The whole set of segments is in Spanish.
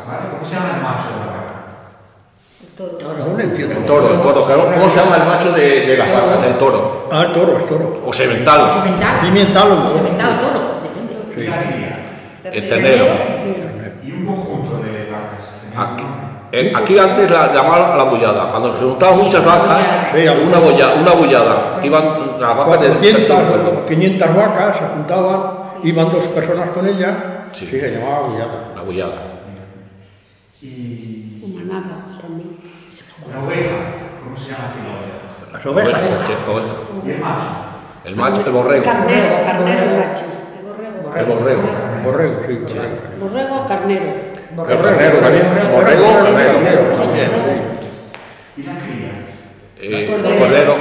¿vale? ¿Cómo se llama el macho de la vaca? No entiendo. El toro. ¿Cómo se llama el macho de las vacas? El toro. Ah, el toro. O semental. Cimental o toro. ¿Y la cría? El ternero. ¿Y un conjunto de vacas? Aquí antes la llamaban la bullada. Cuando se juntaban muchas vacas, una bullada. Iban las vacas de 400 o 500 vacas, se juntaban, iban 2 personas con ellas, sí, se llamaba bullada. La bullada. Y Una manada también. la oveja, ¿cómo se llama aquí la oveja? Las ovejas. Oveja. ¿Y el macho? El macho, el borrego. Carnero, macho. El borrego. Borrego, sí. Borrego, carnero. El carnero también. Borrego, carnero. También, ¿Y la cría? Cordero.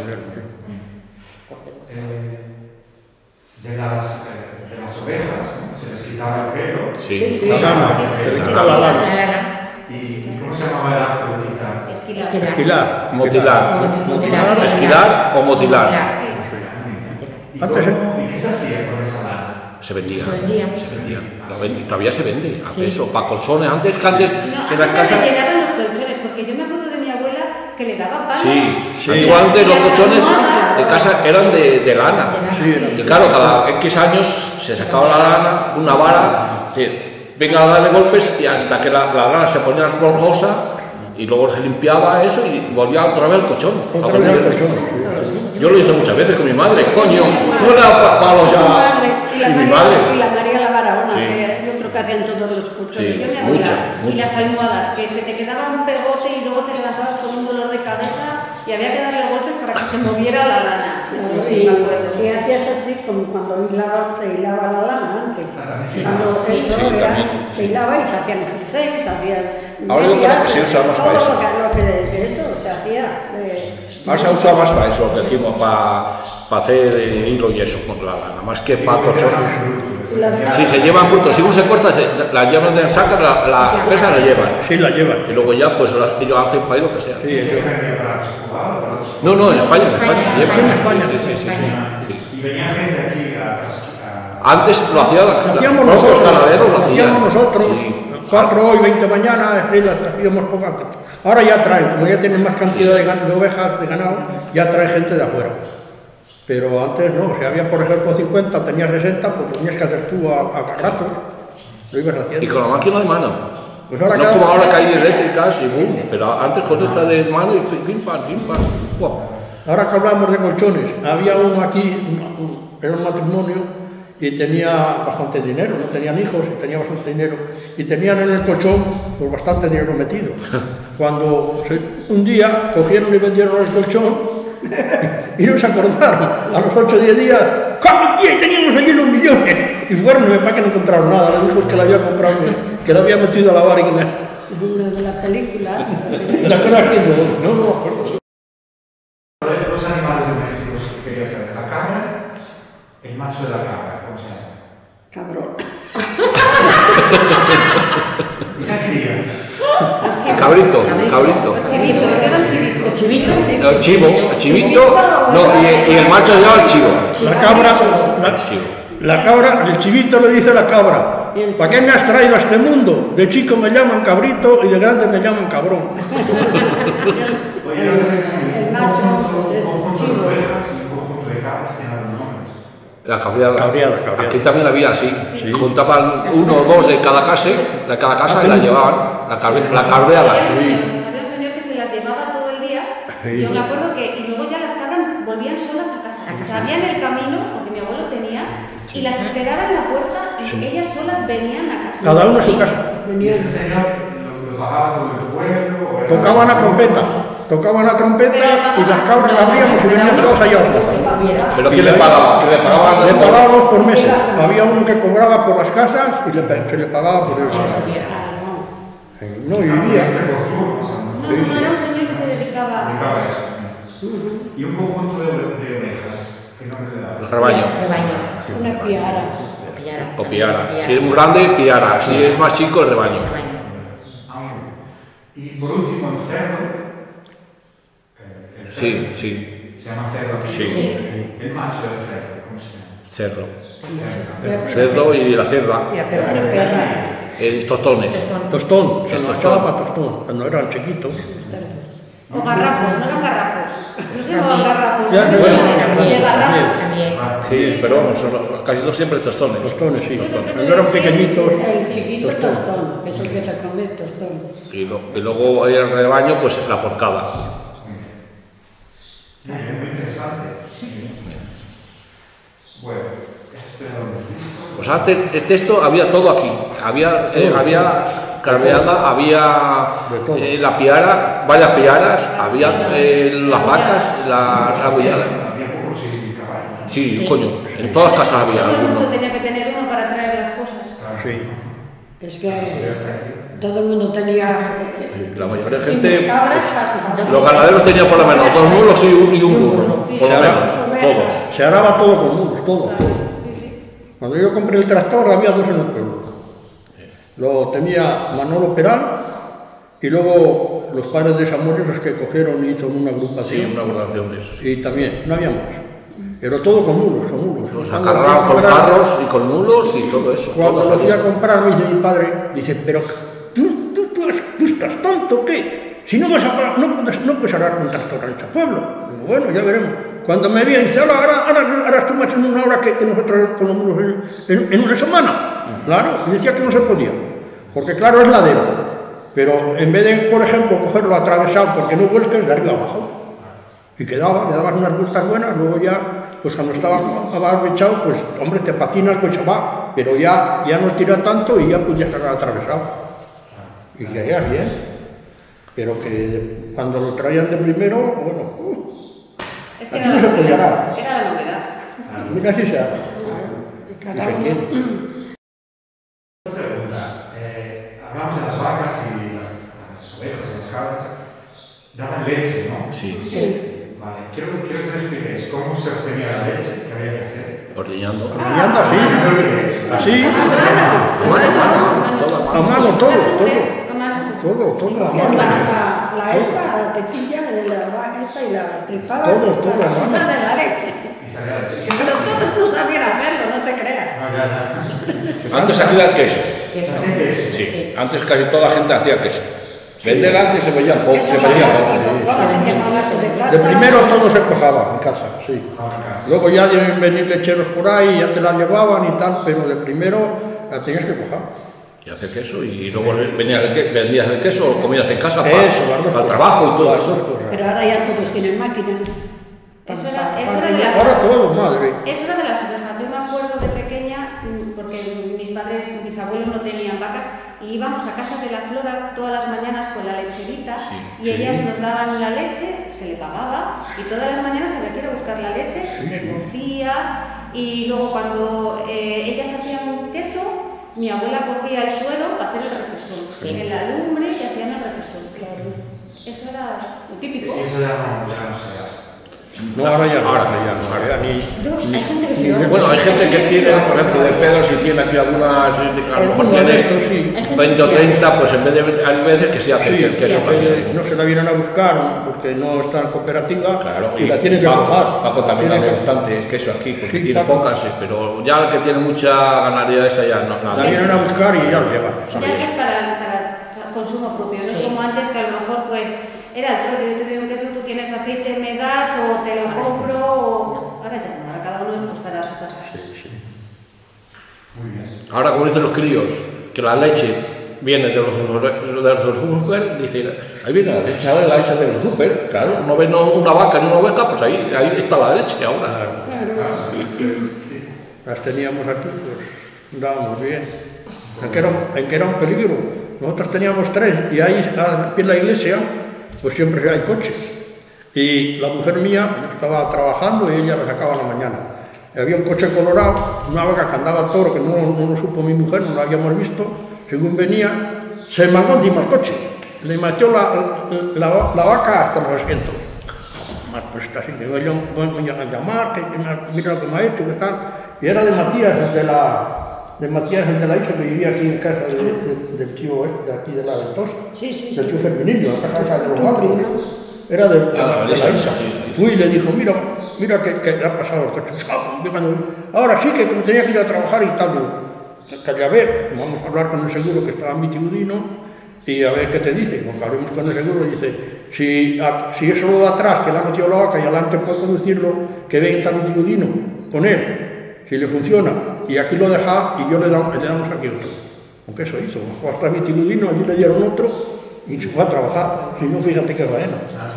De las ovejas, ¿no? Se les quitaba el pelo. Sí. La lana, se le quita la lana. ¿Y cómo se llamaba el acto de quitar? Esquilar. Motilar. Esquilar o motilar. ¿Y qué se hacía con esa lana? Se vendía. Y todavía se vende. Eso, para colchones. Antes en las casas. Se llenaban los colchones, porque yo me acuerdo de mi abuela que le daba palos. Sí. Antiguamente los colchones de casa eran de lana. Y claro, cada X años se sacaba la lana, una vara, venga a darle golpes y hasta que la lana se ponía esponjosa y luego se limpiaba eso y volvía otra vez al colchón. Yo lo hice muchas veces con mi madre. Coño, no le da palos ya. Y mi madre. Y la María la Barahona, que yo creo que hacían todos los colchones. Sí, Yo mi abuela. mucho. Y las almohadas, que se te quedaba un pegote y luego te levantabas con un dolor de cabeza y había que darle golpes para que se moviera la lana. Eso sí, me acuerdo. Y hacías así como cuando se hilaba la lana antes. Cuando se hilaba y se hacían jerseys, se hacían Ahora yo creo que se usa más para eso. Lo que eso se hacía. Ahora se usa más para eso, decimos, para hacer hilo y eso con la lana, más que para colchones. Si se llevan brutos, si uno se corta, la llevan de saca, la pesa la llevan. Sí, la llevan. Y luego ya, pues ellos hacen para lo que sea. Sí, eso. No, en España. Y venía gente aquí Antes lo hacían Lo hacíamos nosotros. los ganaderos, Lo hacíamos nosotros. Sí. 4 hoy, 20 mañana, las hacíamos poco antes. Ahora ya traen, como ya tienen más cantidad de ovejas, de ganado, ya trae gente de afuera. Pero antes no, si había por ejemplo 50, tenías 60, pues tenías que hacer tú a rato. Lo ibas haciendo. Y con la máquina de mano. Pues ahora no como ahora que hay eléctricas y boom, pero antes con esta de mano y pim pam. Wow. Ahora que hablamos de colchones, había uno aquí, era un matrimonio y tenía bastante dinero, no tenían hijos y tenía bastante dinero y tenían en el colchón pues bastante dinero metido. Cuando un día cogieron y vendieron el colchón y no se acordaron, a los 8 o 10 días, ¡y teníamos allí los millones! Y fueron y mi papá que no encontraron nada, le dijo que la había comprado, que la había metido a lavar y que Uno de la película. ¿Te acuerdas que no me acuerdo? Los animales domésticos que quería saber. La cabra, el macho de la cabra, ¿cómo se llama? Cabrón. ¿Y la cría? Cabrito. Los chivitos, eran chivitos. El chivito, no, y el macho lleva el chivo. La cabra, el chivito le dice a la cabra, ¿para qué me has traído a este mundo? De chico me llaman cabrito y de grande me llaman cabrón. El macho pues es chivo. Un conjunto de cabras tiene algún nombre. La cabriada. Cabriada. Aquí también había así. Juntaban 1 o 2 de cada casa y la llevaban. La cabreada. Había un señor que se las llevaba todo el día. Yo me acuerdo que, y luego ya las cabras volvían solas a casa. Sabían el camino, porque mi abuelo tenía, y las esperaba en la puerta y ellas solas venían a casa. Cada uno a su casa. ¿Y ese señor lo pagaba todo el pueblo? Tocaban la trompeta y las cabras las abríamos y venían todos allá a casa. ¿Pero quién le pagaba? Le pagábamos por meses. Había uno que cobraba por las casas y se le pagaba por eso. No, y vivía. No, era un señor que se dedicaba a eso. Y un conjunto de ovejas, ¿qué nombre le daba? Rebaño. Una piara. O piara. Si es muy grande, piara. Si es más chico, el rebaño. Y por último, el cerdo. Sí. Se llama cerdo. Sí. El macho del cerdo, ¿cómo se llama? Cerdo y la cerda. tostones. Tostón, se nos echaba para tostón, cuando eran chiquitos. O garrapos, no eran garrapos. No se llamaban garrapos. Ya, no bueno, de garrapos. Sí, pero vamos, casi no siempre tostones. Tostones, sí. Tostones. Cuando eran pequeñitos. El chiquito tostón, que es el que se come tostón. Y luego el rebaño, pues la porcada. Muy interesante. Bueno, esto ya lo hemos visto. Pues antes el texto había todo aquí. Había carneada, había la piara, varias piaras, había las vacas, la bullada. Había burros y caballos. Sí, coño, en todas las casas había Todo el mundo alguno. tenía que tener uno para traer las cosas. Sí. Es que todo el mundo tenía. La mayoría de sin gente, cabras, los ganaderos tenían por lo menos 2 mulos y un burro, por lo menos, todos. Se araba todo con muros, todo. Sí, sí. Cuando yo compré el tractor había 2 en el pueblo. Lo tenía Manolo Peral y luego los padres de Samuel los que cogieron y hizo una Sí, agrupación. una agrupación de eso. Sí. Y también, no había más. Pero todo con mulos, con mulos. O sea, cargaban con carros y con mulos y todo eso. Cuando todo lo fui a eso. comprar, me dice mi padre, dice, pero tú estás tonto, ¿qué? Si no vas a no puedes hablar con un tractor en este pueblo. Digo, bueno, ya veremos. Cuando me vi, dice, ahora tú me haces una hora que nosotros con los mulos en una semana. Claro, y decía que no se podía. Porque claro, es ladero. Pero en vez de, por ejemplo, cogerlo atravesado porque no vuelques de arriba abajo. Y quedaba, le dabas unas vueltas buenas, luego ya, pues cuando estaba abarbechado, pues hombre, te patinas, pues va, pero ya no tira tanto y ya podías estar atravesado. Y quedarías bien. Pero que cuando lo traían de primero, bueno, Es que aquí no se podía nada. era la novedad. Mira si se hace. y Y cada se uno. quiere. Otra pregunta. Hablamos de las vacas y las ovejas y las cabras. Daban leche, ¿no? Sí, Sí. Vale. Quiero que me expliquéis cómo se obtenía la leche, qué había que hacer. ordeñando. Y anda así, así, A mano, todo a a mano. mano, todo, A mano. todo a Sí, mano. la tetilla de la vaca esa y la estripada. Todo, todo, hermano. Esa de la leche. Y salía la leche. Pero todos no sabían hacerlo, no te creas. Antes aquí era el queso. Se hacía queso. Sí, antes casi toda la gente hacía queso. Vender antes se veían poco, Eso se veían era poco. plástico, claro, vendíamos eso de casa. De primero todo se cojaba en casa, sí. Luego ya deben venir lecheros por ahí, ya te la llevaban y tal, pero de primero la tenías que cojar. Y hacer queso y luego vendías el queso o comías en casa Eso, las dos para el cosas. trabajo y todo Las dos eso. cosas. Pero ahora ya todos tienen máquina. Eso era de las... Ahora todo, madre. Eso era de las ovejas. Yo me acuerdo de pequeña, porque mis abuelos no tenían vacas, y íbamos a casa de la Flora todas las mañanas con la lecherita, y ellas nos daban la leche, se le pagaba, y todas las mañanas había que ir a buscar la leche, se cocía, y luego cuando ellas hacían queso, mi abuela cogía el suelo para hacer el requesón, en la lumbre y hacían el requesón. Eso era lo típico. Eso ya no se hace. No, ahora ya no, Ahora ahora ya ni. Hay gente que se Bueno, hay gente que tiene, por ejemplo, de Pedro, si tiene aquí alguna, a lo mejor tiene 20 o 30, pues en vez de, hay veces que sí hace el queso. No se la vienen a buscar porque no está en cooperativa Claro, y la tienen que cojar. Paco también Tiene hace que- bastante queso aquí, porque Sí, tiene Paco. pocas, sí, pero ya el que tiene mucha ganadería esa ya no. La vienen a buscar y ya lo llevan. Ya es para consumo propio, no es como antes que a lo mejor pues era el troque, yo te doy un queso, tú tienes aceite, me das o te lo compro, o... ahora ya no, ahora cada uno es buscar a su casa. Muy bien. Ahora, como dicen los críos, que la leche viene de los super, dicen, ahí viene la leche, ahora la leche de los super, claro, no ven una vaca en una oveja, pues ahí está la leche ahora. Las teníamos aquí, pues andábamos bien. En que era un peligro. Nosotros teníamos 3 y ahí en la iglesia, pues siempre hay coches. Y la mujer mía estaba trabajando y ella la sacaba a la mañana. Y había un coche colorado, una vaca que andaba al toro, que no lo supo mi mujer, no la habíamos visto. Según venía, se mandó encima el coche. Le metió la vaca hasta los asientos. Pues está así, digo, yo voy a llamar, que mira lo que me ha hecho, que tal. Y era de Matías, el de la Isa, que vivía aquí en casa del tío de aquí de la Ventos, Sí. del tío Ferminillo, la casa esa de los barrios. Era de la Isa. sí. Fui y le dijo, mira que le ha pasado el coche. Ahora sí que me tenía que ir a trabajar y tal. calla a ver, vamos a hablar con el seguro que estaba en Vitigudino y a ver qué te dice. Cuando hablemos con el seguro, dice, si es solo de atrás que le ha metido la vaca y adelante puede conducirlo, que venga a Vitigudino con él, si le funciona, y aquí lo deja y yo le damos aquí otro. Aunque eso hizo, bajó hasta Vitigudino, allí le dieron otro y se fue a trabajar. Si no, fíjate qué faena.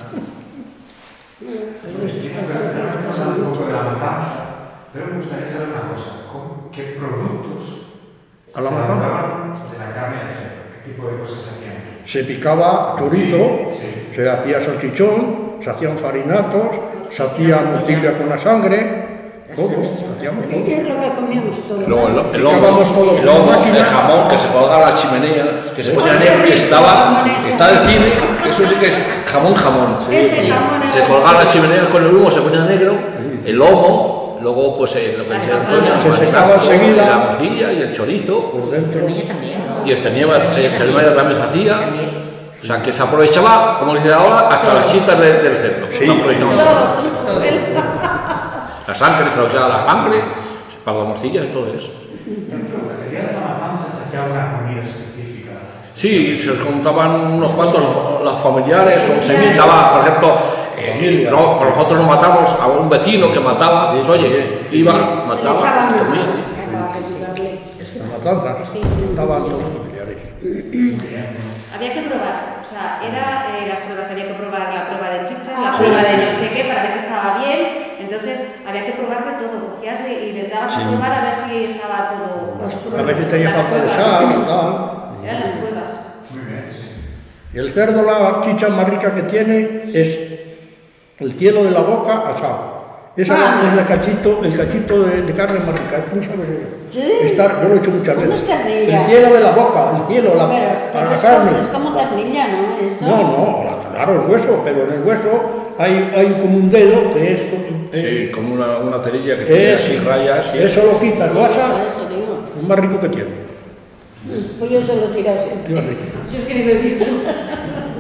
Un poco de la matanza, pero me gustaría saber una cosa, ¿qué productos ¿A la se matanza? elaboraban de la carne de cerdo? ¿Qué tipo de cosas se hacían? Se picaba chorizo, Sí. se hacía salchichón, se hacían farinatos, se hacía morcilla con la sangre, todo, hacíamos todo. ¿Qué es lo que comíamos todos? Luego el Picábamos todo con la lomo, máquina. el jamón que se colgaba a la chimenea, que se ponía negro y está el cine, eso sí que es jamón. Ese jamón Se era- colgaba a la chimenea con el humo, se ponía negro, el lomo, luego pues lo que decía Antonio, Se el secaba marinato, enseguida. la morcilla y el chorizo, Por dentro. y el ternera también se hacía. O sea, que se aprovechaba, como dice ahora, hasta las chitas del cerdo. Se aprovechaban Todo. la sangre, se aprovechaba la sangre, para las morcillas y todo eso. El día de la matanza se hacía una comida específica. Sí, se juntaban unos cuantos los familiares, o se invitaba, por ejemplo, no, por nosotros nos matamos a un vecino que mataba, pues oye, iba, mataba, comía. La matanza, estaban todos los familiares. Había que probar, o sea, las pruebas, había que probar la prueba de chichas, la prueba de no sé qué, para ver que estaba bien, entonces había que probar de todo, cogías y le dabas a probar a ver si estaba todo... A ver si tenía falta de sal o tal. Eran las pruebas. Muy bien, sí. Y el cerdo, la chicha más rica que tiene es el cielo de la boca asado. Esa es el cachito de carne más rica. ¿Cómo sabes eso? ¿Sí? Yo lo he hecho muchas ¿Cómo veces. es ternilla? El cielo de la boca, el cielo, Pero la carne. es como ternilla, ¿no? Eso. No, claro, el hueso, pero en el hueso hay como un dedo que es... Sí, como una cerilla que tiene así rayas. Y eso lo quitas, lo asas, Eso digo. es más rico que tiene. Pues yo se lo he tirado siempre. Tío, rico. Yo es que ni lo he visto.